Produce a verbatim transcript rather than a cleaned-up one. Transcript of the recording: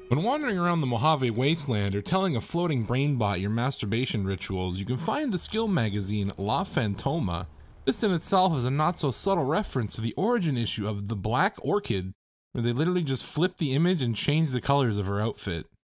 When wandering around the Mojave wasteland or telling a floating brain bot your masturbation rituals, you can find the skill magazine La Fantoma. This in itself is a not-so-subtle reference to the origin issue of The Black Orchid, where they literally just flip the image and change the colors of her outfit.